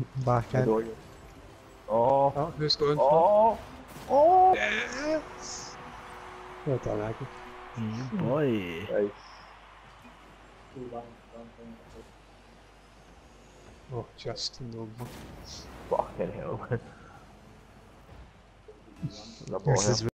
back The in. door. Oh. Oh, who's going for? Oh. Oh. Yes! Well done, Aggie. Yeah, boy. Nice. Oh, just normal. Fucking hell, man. The This ball is